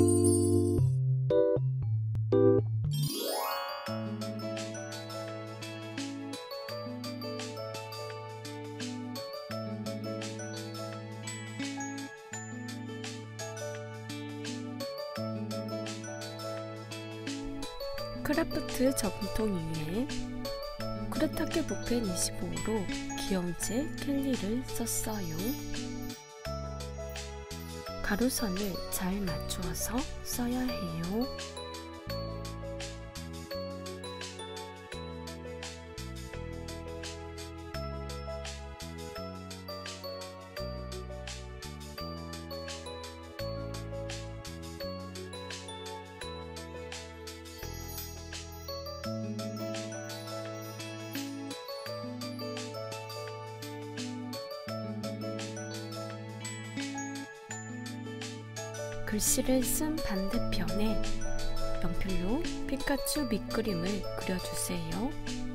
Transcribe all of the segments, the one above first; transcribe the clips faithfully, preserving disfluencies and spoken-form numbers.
크라프트 저금통 위에 쿠레타케 붓펜 이십오로 귀여운 책 켈리를 썼어요. 가로선을 잘 맞추어서 써야 해요. 글씨를 쓴 반대편에 연필로 피카츄 밑그림을 그려주세요.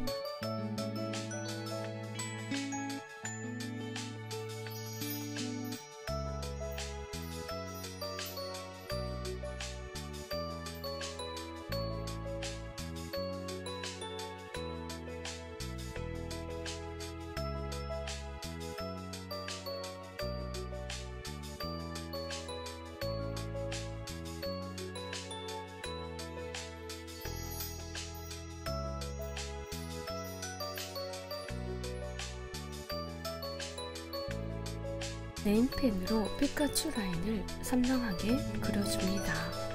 네임펜으로 피카츄 라인을 선명하게 그려줍니다.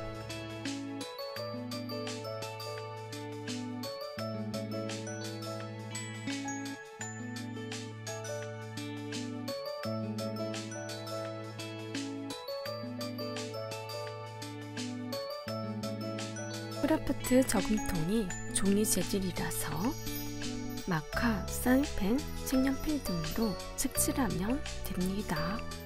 크라프트 저금통이 종이 재질이라서 마카, 사인펜, 색연필 등으로 색칠하면 됩니다.